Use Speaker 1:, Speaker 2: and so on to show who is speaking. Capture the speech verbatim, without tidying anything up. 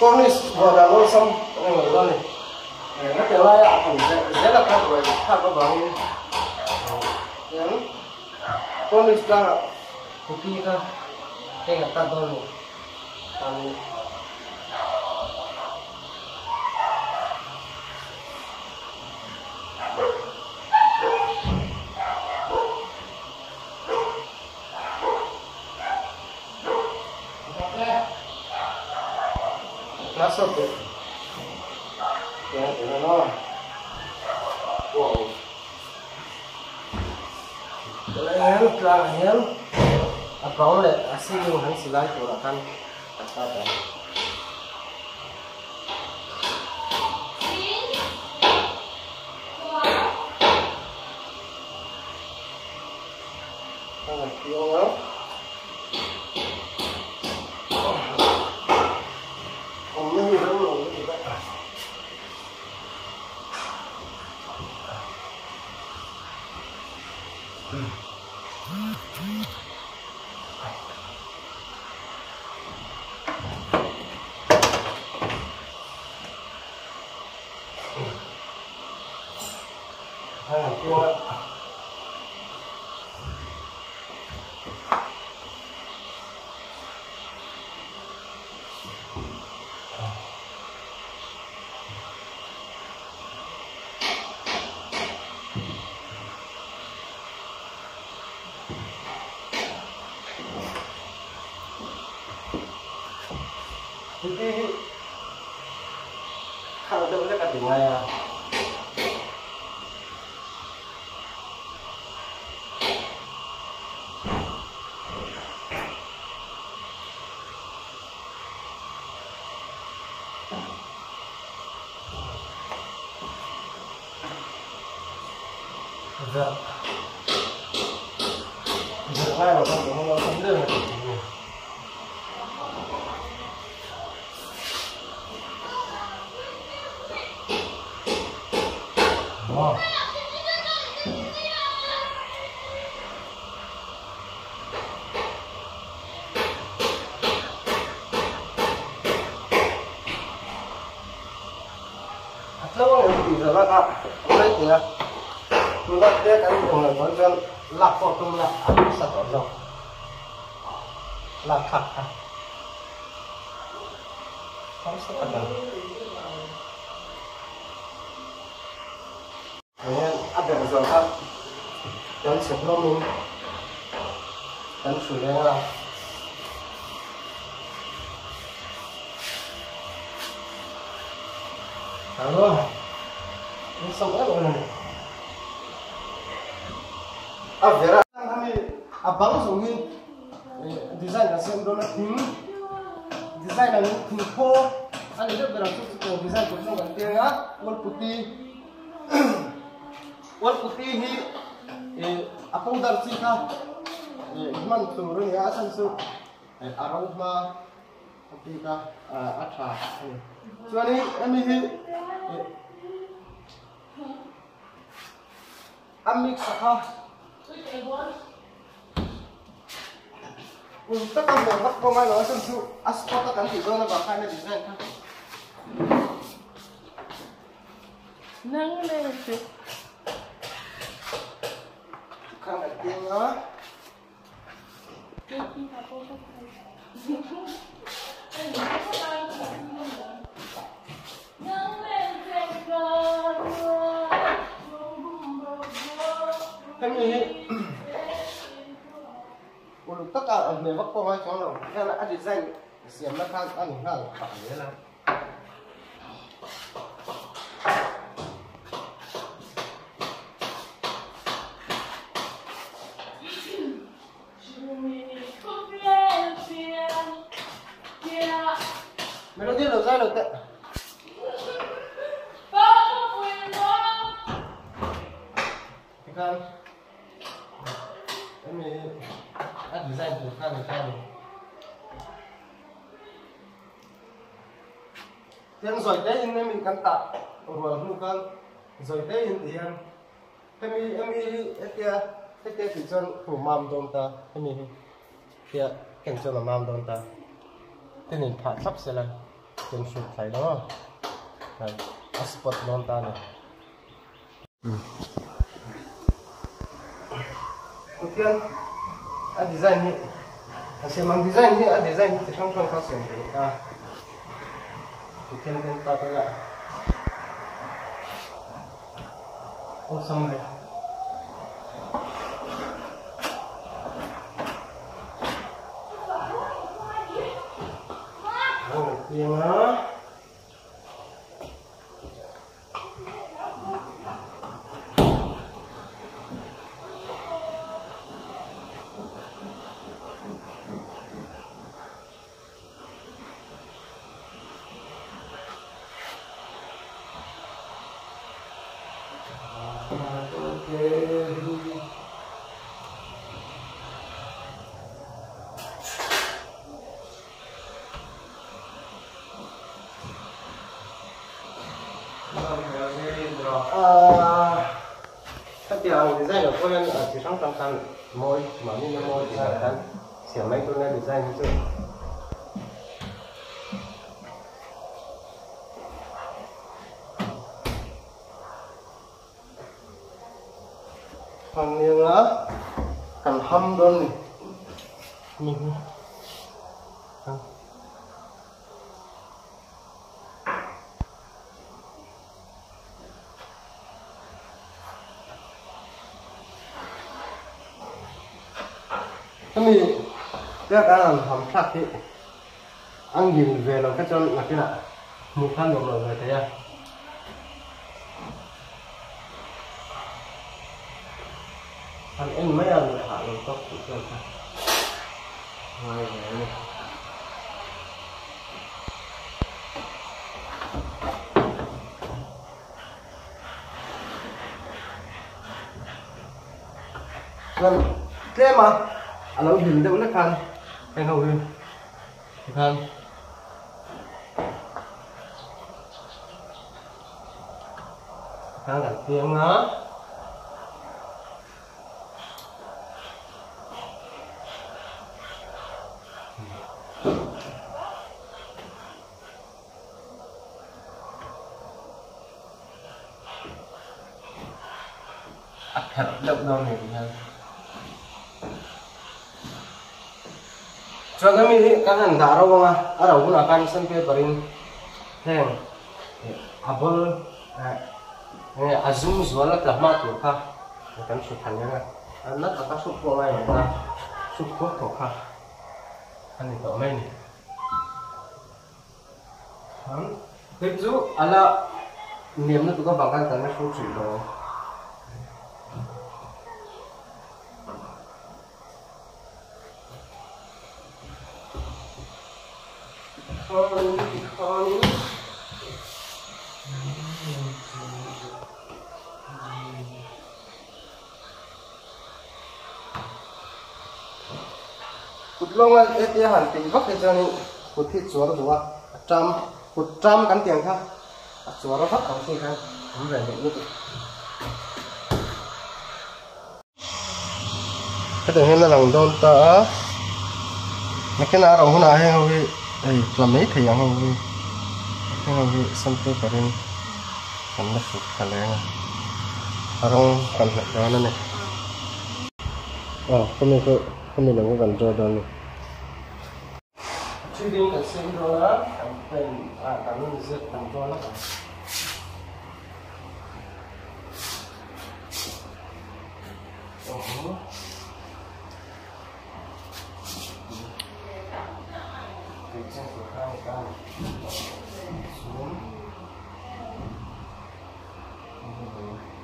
Speaker 1: con đi vừa là luôn xong người luôn này nó kiểu lai ạ cũng rất là khác với khác với bao nhiêu con đi ra cũng kia cơ cái người ta tôi này nó sốt được cái nó nó wow cái này nó là nhớ à có lẽ à xin dùng hắn xử lý của là căn ta phải không phải tiêu nữa không như thế luôn thì vậy hai là tiêu ạ thì kalau ada boleh kat bunga ya dạ dạ ai mà không không không không được wow lâu rồi thì giờ là cả đây thì là chúng ta để cái vùng này vẫn còn lạc vào trong là sạch rồi lạc thật à không sạch thật rồi áp dụng rồiครับdan sebelum dan sudah halo ini xong hết rồi này à vậy là kami abang dùng như design là xem đó là thím design là thím khô anh ấy được làm chút design của chúng mình tiếng á wall putih wall putih hi apa udar sih kah iman turun ya sansu aroma putih kah atra cuman ini hi amik sakah tất cả mọi vật công ai nói chân sự asphalt tất cả chỉ do nó vào khai này design thôi nâng lên chứ khai này tiếng đó cái gì tất cả ở người bắc công ai cho nó ra là ăn design xiêm nó khang ăn nó là phải thế nào mày đầu tiên đầu ra đầu tệ khang em mình ăn design của khang này khang này tiếng rồi đấy em mình cắn tạ rồi không căng rồi đấy em thì em em em em kia cái kia thì chân của mam đôn ta em mình kia cảnh cho là mam đôn ta thế nên thả sắp sẽ lên เป็นชุดไทยเนาะครับอัสปอตนอนตาเนี่ยโอเคอันดีไซน์นี้อันเสียมันดีไซน์นี้อันดีไซน์นี้จะช่างช่างเขาเสียงเลยอ่ะโอเคเป็นตาตัวละโอ้สมัยโอ้เพียงนะtapi yang desain của tôi là chỉ trong trong căn môi mà mình môi thì là căn xỉa mấy tôi nên design như thế còn như nữa cần hâm đơn này mình kami dia kan ham sakti angin velo kacon nakina mukan dong lo gitu ya kan ini mấy anh hạ lên tóc của tôi hai này vâng thế mà anh ông nhìn đâu nó khăn anh hầu đi khăn khăn đặt tiếng đó thật động đâu này thì hơn cho kami kan antara wong ara gunakan sandpaperin heng abol eh azum zualat lah matu ka kan sutannya kan anak akan supo ngai na supo to ka ani to mai ni han keju ala niam na tu ka bangkan kan na su chu do Honey, honey. Cút lông ấy, cái tia hẳn tính vắt cái cho nên cút thịt chúa đó đúng không? Trăm, cút trăm cắn tiền khác, chúa nó vắt ở trên khác, không về nhận được. Cái thứ hai là lòng đôn tớ, mấy cái nào đồng nào hay không đi. Đây làm mấy thì yang không cái không bị xâm tư vào bên cần nó sụt cả lên à không cần phải đó nữa này ờ không mình không không mình đừng có cần cho đó này chứ đi cần xem đó đó cần tiền à cần nó giật cần cho nó chân của hai cái xuống